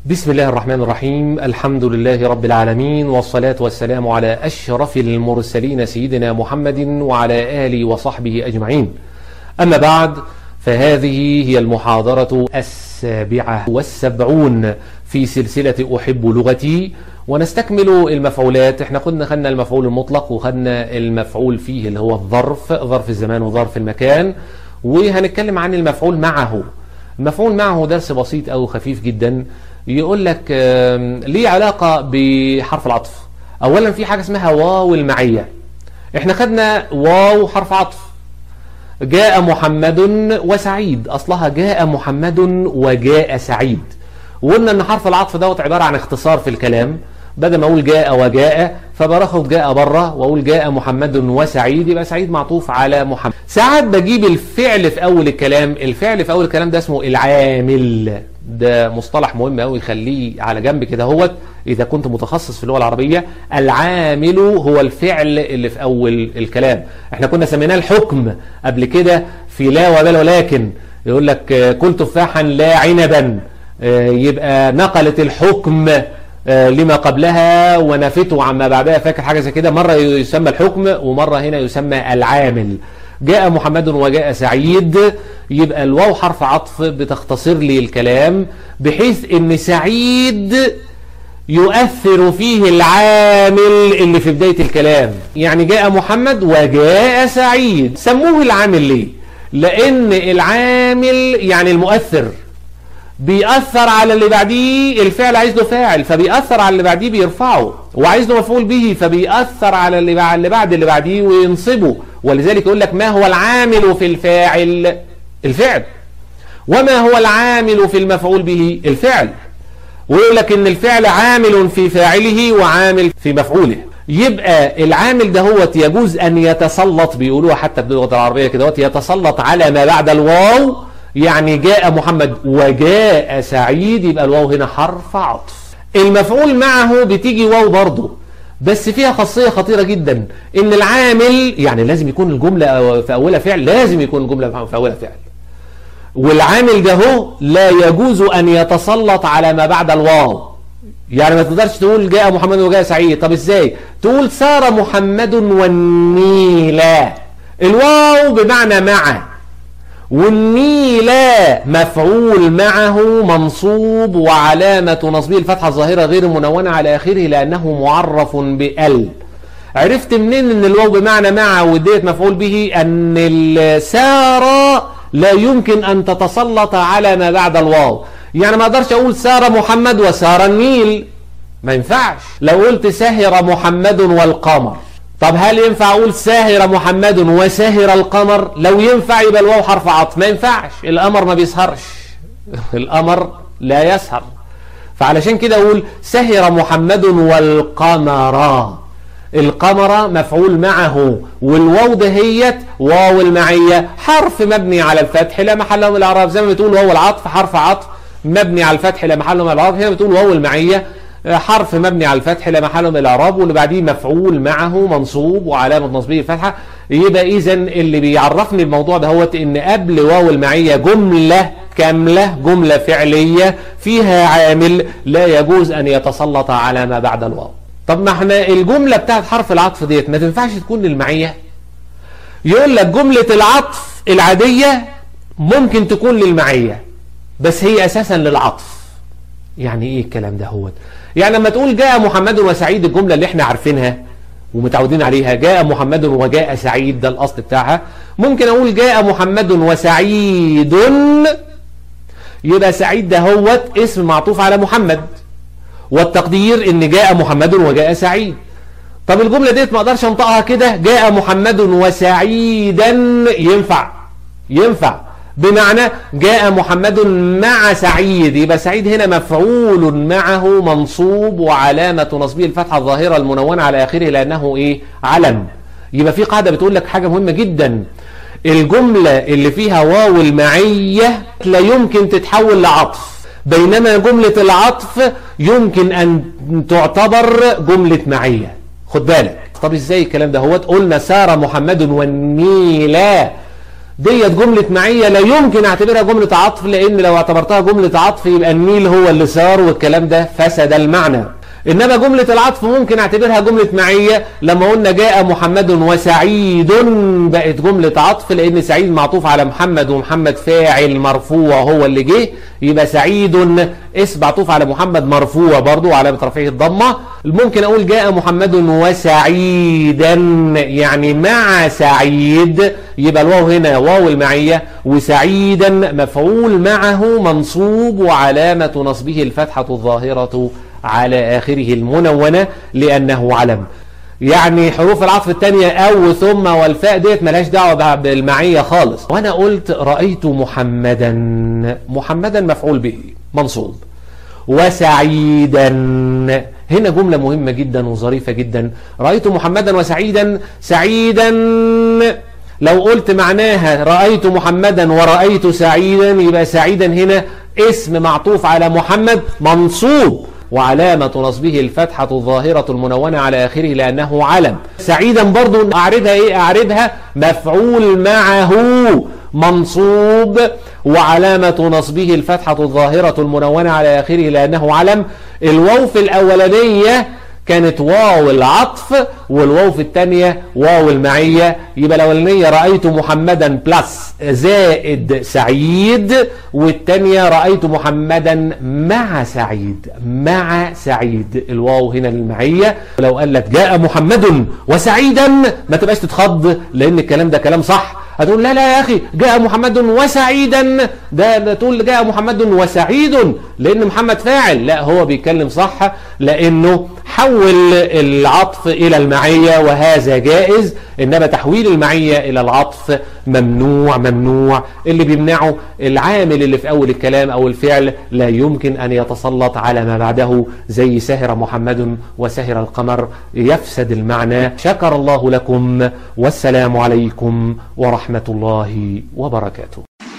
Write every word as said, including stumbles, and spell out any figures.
بسم الله الرحمن الرحيم. الحمد لله رب العالمين، والصلاة والسلام على أشرف المرسلين سيدنا محمد وعلى آله وصحبه أجمعين. أما بعد، فهذه هي المحاضرة السابعة والسبعون في سلسلة أحب لغتي، ونستكمل المفعولات. احنا كنا خدنا المفعول المطلق وخدنا المفعول فيه اللي هو الظرف، ظرف الزمان وظرف المكان، وهنتكلم عن المفعول معه. المفعول معه درس بسيط أو خفيف جدا، يقول لك ليه علاقة بحرف العطف. أولا في حاجة اسمها واو المعية. احنا خدنا واو حرف عطف، جاء محمد وسعيد، أصلها جاء محمد وجاء سعيد، وقلنا ان حرف العطف دوت عبارة عن اختصار في الكلام. بدل ما اقول جاء وجاء فباخد جاء بره واقول جاء محمد وسعيد، يبقى سعيد معطوف على محمد. ساعات بجيب الفعل في اول الكلام. الفعل في اول الكلام ده اسمه العامل، ده مصطلح مهم قوي، خليه على جنب كده اهوت اذا كنت متخصص في اللغه العربيه. العامل هو الفعل اللي في اول الكلام. احنا كنا سميناه الحكم قبل كده في لا وبل ولكن. يقول لك كل تفاحا لا عنبا، يبقى نقلت الحكم لما قبلها ونفته عما بعدها. فاكر حاجة زي كده؟ مرة يسمى الحكم ومرة هنا يسمى العامل. جاء محمد وجاء سعيد، يبقى الواو حرف عطف بتختصر لي الكلام بحيث ان سعيد يؤثر فيه العامل اللي في بداية الكلام. يعني جاء محمد وجاء سعيد، سموه العامل ليه؟ لان العامل يعني المؤثر، بيأثر على اللي بعديه. الفعل عايز له فاعل فبيأثر على اللي بعديه بيرفعه، وعايز له مفعول به فبيأثر على اللي بعد اللي بعديه وينصبه. ولذلك يقول لك ما هو العامل في الفاعل؟ الفعل. وما هو العامل في المفعول به؟ الفعل. ويقول لك ان الفعل عامل في فاعله وعامل في مفعوله. يبقى العامل ده هو يجوز ان يتسلط، بيقولوها حتى باللغة العربية كده، يتسلط على ما بعد الواو. يعني جاء محمد وجاء سعيد، يبقى الواو هنا حرف عطف. المفعول معه بتيجي واو برضه، بس فيها خاصية خطيرة جدا، ان العامل يعني لازم يكون الجملة في اولها فعل، لازم يكون الجملة في اولها فعل. والعامل ده هو لا يجوز ان يتسلط على ما بعد الواو. يعني ما تقدرش تقول جاء محمد وجاء سعيد. طب ازاي؟ تقول سار محمد والنيل. الواو بمعنى مع، والنيل مفعول معه منصوب وعلامة نصبه الفتحة الظاهرة غير منونة على آخره لأنه معرف بال. عرفت منين ان الواو بمعنى مع وديت مفعول به؟ ان السار لا يمكن ان تتسلط على ما بعد الواو. يعني ما اقدرش اقول سار محمد وسار النيل، ما ينفعش. لو قلت سهر محمد والقمر، طب هل ينفع اقول ساهر محمد وساهر القمر؟ لو ينفع يبقى الواو حرف عطف. ما ينفعش، القمر ما بيسهرش، القمر لا يسهر. فعلشان كده اقول سهر محمد والقمر. القمر مفعول معه، والواو دهيت واو المعية حرف مبني على الفتح لا محل له من الاعراب. زي ما بتقول واو العطف حرف عطف مبني على الفتح لا محل له من الاعراب، هنا بتقول واو المعية حرف مبني على الفتح لا محل من الاعراب، واللي بعديه مفعول معه منصوب وعلامه نصبه الفتحه. يبقى اذا اللي بيعرفني الموضوع ده هو ان قبل واو المعيه جمله كامله، جمله فعليه فيها عامل لا يجوز ان يتسلط على ما بعد الواو. طب ما احنا الجمله بتاعت حرف العطف ديت ما تنفعش تكون للمعيه. يقول لك جمله العطف العاديه ممكن تكون للمعيه، بس هي اساسا للعطف. يعني ايه الكلام ده هو؟ يعني لما تقول جاء محمد وسعيد، الجملة اللي احنا عارفينها ومتعودين عليها، جاء محمد وجاء سعيد، ده الأصل بتاعها. ممكن أقول جاء محمد وسعيد، يبقى سعيد ده هو اسم معطوف على محمد، والتقدير ان جاء محمد وجاء سعيد. طب الجملة ديت ما اقدرش انطقها كده، جاء محمد وسعيدا، ينفع ينفع بمعنى جاء محمد مع سعيد، يبقى سعيد هنا مفعول معه منصوب وعلامة نصبه الفتحة الظاهرة المنونة على آخره لأنه إيه؟ علم. يبقى في قاعدة بتقول لك حاجة مهمة جدا، الجملة اللي فيها واو المعية لا يمكن تتحول لعطف، بينما جملة العطف يمكن أن تعتبر جملة معية. خد بالك. طب إزاي الكلام ده؟ هو قلنا سار محمد والنيل، ديت جملة معية لا يمكن اعتبرها جملة عطف، لان لو اعتبرتها جملة عطف يبقى النيل هو اللي صار والكلام ده فسد المعنى. انما جملة العطف ممكن اعتبرها جملة معية. لما قلنا جاء محمد وسعيد بقت جملة عطف، لان سعيد معطوف على محمد ومحمد فاعل مرفوع هو اللي جه، يبقى سعيد اسم معطوف على محمد مرفوع برضو علامة رفعه الضمة. ممكن اقول جاء محمد وسعيدا يعني مع سعيد، يبقى الواو هنا واو المعية، وسعيدا مفعول معه منصوب وعلامة نصبه الفتحة الظاهرة على آخره المنونة لأنه علم. يعني حروف العطف الثانية أو ثم والفاء ديت ملهاش دعوة بالمعية خالص. وأنا قلت رأيت محمدا، محمدا مفعول به منصوب، وسعيدا هنا جملة مهمة جدا وظريفة جدا. رأيت محمدا وسعيدا، سعيدا لو قلت معناها رأيت محمدا ورأيت سعيدا يبقى سعيدا هنا اسم معطوف على محمد منصوب وعلامة نصبه الفتحة الظاهرة المنونة على آخره لأنه علم. سعيدا برضو أعربها إيه؟ أعربها مفعول معه منصوب وعلامة نصبه الفتحة الظاهرة المنونة على آخره لأنه علم. الواو في الأولانية كانت واو العطف، والواو في الثانية واو المعية. يبقى الأولانية رأيت محمدا بلس زائد سعيد، والثانية رأيت محمدا مع سعيد، مع سعيد الواو هنا للمعية. لو قال لك جاء محمد وسعيدا ما تبقاش تتخض، لأن الكلام ده كلام صح. هتقول لا لا يا أخي جاء محمد وسعيدا، ده تقول جاء محمد وسعيد لأن محمد فاعل. لا، هو بيتكلم صح لأنه حول العطف إلى المعية وهذا جائز، إنما تحويل المعية إلى العطف ممنوع ممنوع. اللي بيمنعه العامل اللي في أول الكلام أو الفعل لا يمكن أن يتسلط على ما بعده، زي سهر محمد وسهر القمر، يفسد المعنى. شكر الله لكم والسلام عليكم ورحمة الله وبركاته.